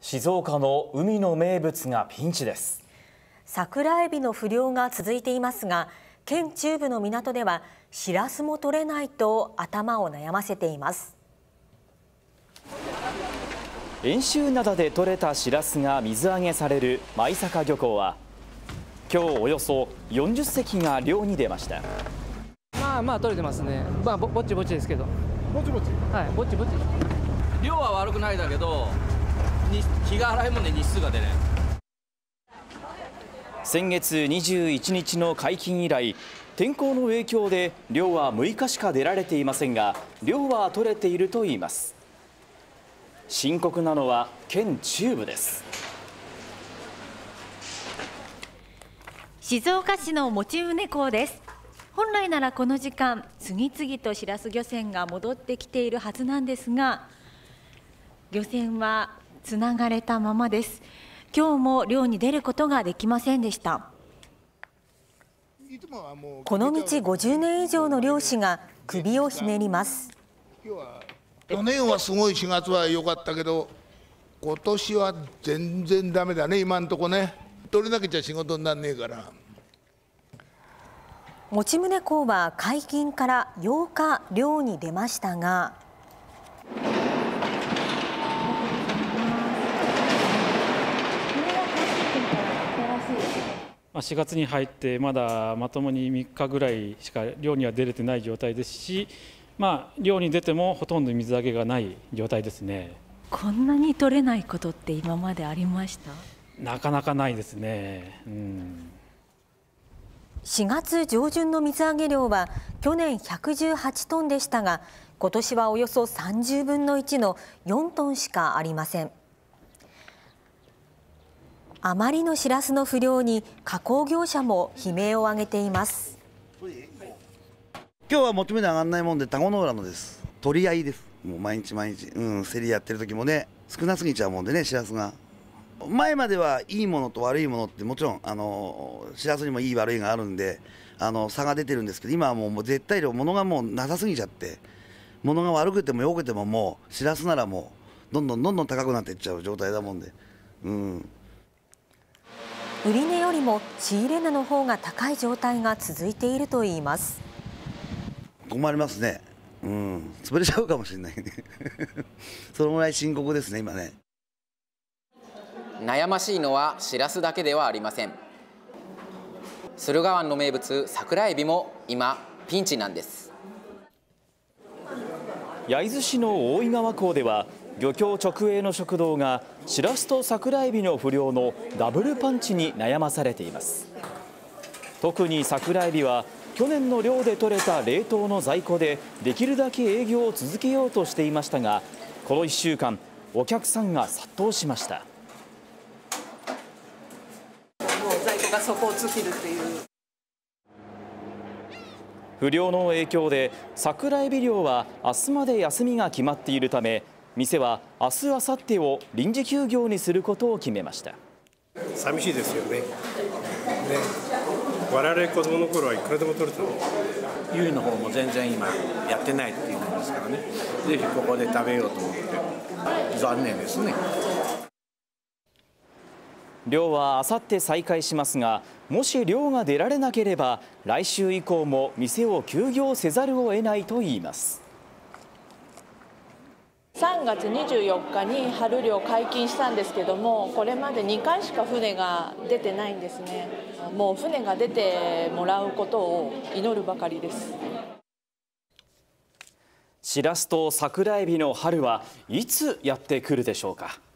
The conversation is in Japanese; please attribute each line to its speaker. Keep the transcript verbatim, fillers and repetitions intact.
Speaker 1: 静岡の海の名物がピンチです。
Speaker 2: 桜エビの不漁が続いていますが、県中部の港ではシラスも取れないと頭を悩ませています。
Speaker 1: 遠州灘で取れたシラスが水揚げされる舞坂漁港は今日およそよんじゅっせきが漁に出ました。
Speaker 3: まあまあ取れてますね。まあ ぼ, ぼっちぼっちですけど。
Speaker 4: ぼちぼち。
Speaker 3: はい、ぼっちぼっち。
Speaker 5: 量は悪くないだけど、日が洗いもんで日数が出ない。
Speaker 1: 先月にじゅういちにちの解禁以来、天候の影響で漁はむいかしか出られていませんが、量は取れているといいます。深刻なのは県中部です。
Speaker 6: 静岡市の用宗港です。本来ならこの時間、次々とシラス漁船が戻ってきているはずなんですが、漁船はつながれたままです。今日も漁に出ることができませんでした。
Speaker 2: この道ごじゅうねん以上の漁師が首をひねります。
Speaker 4: 去年はすごいしがつは良かったけど、今年は全然ダメだね、今んとこね。取れなきゃ仕事になんねえから。
Speaker 2: 用宗港は解禁からようか漁に出ましたが、
Speaker 7: しがつに入ってまだまともにみっかぐらいしか漁には出れてない状態ですし、まあ、漁に出てもほとんど水揚げがない状態ですね。
Speaker 6: こんなに取れないことって今までありました？
Speaker 7: なかなかないですね。うん、
Speaker 2: しがつ上旬の水揚げ量は去年ひゃくじゅうはちトンでしたが、今年はおよそさんじゅうぶんのいちのよんトンしかありません。あまりのシラスの不漁に加工業者も悲鳴を上げています。
Speaker 8: 今日は求めで上がらないもんで田子の浦のです。取り合いです。もう毎日毎日、うん、競りやってる時もね、少なすぎちゃうもんでね、シラスが。前まではいいものと悪いものってもちろんあのシラスにもいい悪いがあるんで、あの差が出てるんですけど、今はもうもう絶対量物がもうなさすぎちゃって、物が悪くても良くてももうシラスならもうどんどんどんどん高くなっていっちゃう状態だもんで、うん。
Speaker 2: 売値よりも仕入れ値の方が高い状態が続いているといいます。
Speaker 8: 困りますね。うん、潰れちゃうかもしれないね。そのぐらい深刻ですね、今ね。
Speaker 5: 悩ましいのはシラスだけではありません。駿河湾の名物桜エビも今ピンチなんです。
Speaker 1: 焼津市の大井川港では漁協直営の食堂がシラスと桜エビの不漁のダブルパンチに悩まされています。特に桜エビは去年の漁で取れた冷凍の在庫でできるだけ営業を続けようとしていましたが、このいっしゅうかんお客さんが殺到しました。
Speaker 9: もう在庫が底を尽きるっていう。
Speaker 1: 不漁の影響で桜エビ漁は明日まで休みが決まっているため、店は明日明後日を臨時休業にすることを決めました。
Speaker 10: 寂しいですよね。ね、我々子供の頃はいくらでも取れたの。
Speaker 11: 由比の方も全然今やってないっていうんですからね。ぜひここで食べようと思って残念ですね。
Speaker 1: 漁は明後日再開しますが、もし漁が出られなければ来週以降も店を休業せざるを得ないといいます。
Speaker 12: さんがつにじゅうよっかに春漁解禁したんですけども、これまでにかいしか船が出てないんですね。もう船が出てもらうことを祈るばかりです。
Speaker 1: シラスと桜エビの春はいつやってくるでしょうか。